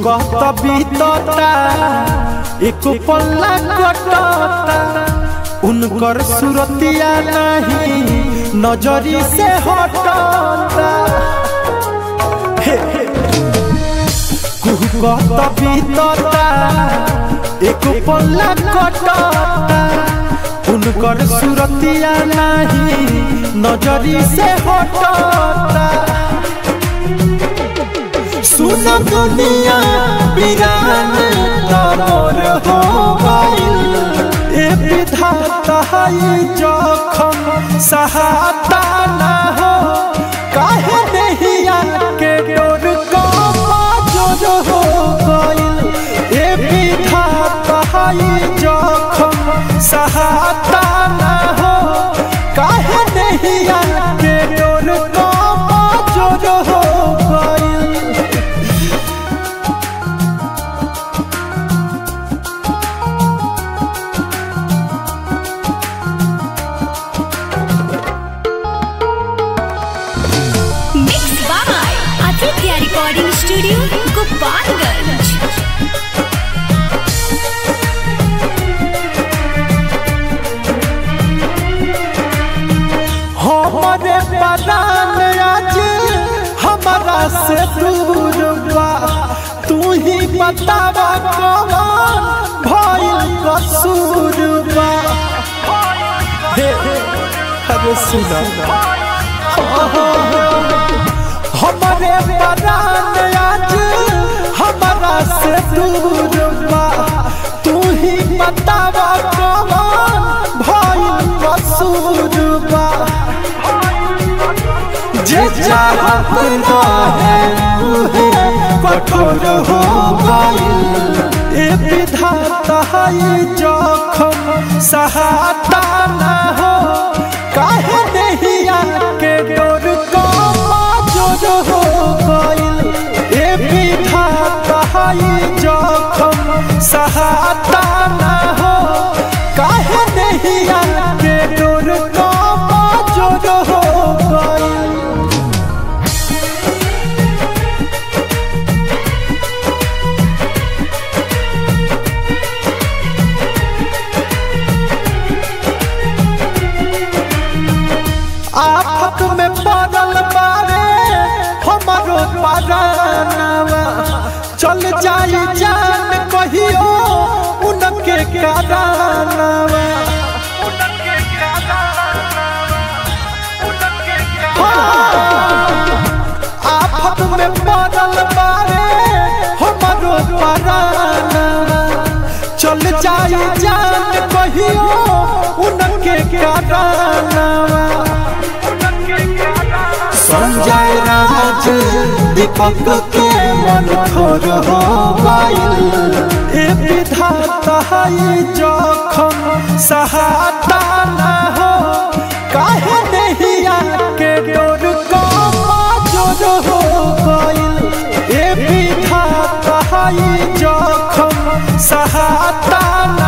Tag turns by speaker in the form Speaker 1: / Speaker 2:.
Speaker 1: कहता बीतता एक पल्ला कटता उनकर सुरतिया नहीं नजरी से हटता कहता बीतता एक पल्ला कटता उनकर सुरतिया नहीं नजरी से हटता सुन दुनिया वीरान तोर हो गइल ए विधाता है जखम सहाता ना हो काहे नहिया के डोर कमजोर हो गइल ए विधाता है जखम सहाता ना हो काहे नहिया के डोर कमजोर हो गइल।
Speaker 2: Recording studio Gopalganj.
Speaker 1: हमारे परान आज हमारा से दूर बा तू ही बतावा कौन भइल कसूर बा अरे सुना हमारे परान आज हमारा से दूर बा तू ही बतावा कौन भइल कसूर बा जे चाहत रहे कठोर हो गइल ए विधाता है जखम सहाता ना हो काहे नहिया के डोर कमजोर हो गइल ए विधाता है जखम सहाता ना हो काहे नहिया के डोर कमजोर हो गइल। आफत में पड़ल बारे हमारो परानवा चल जाई जान कहियो उनके कारनावा आफत में पड़ल बारे हमारो परानवा चल जाई जान कहियो उनके कारनावा संजय राज दीपक के मन थोर हो गइल ए विधाता है जखम सहाता ना हो काहे नहिया के डोर कमजोर हो गइल ए विधाता है जखम सहाता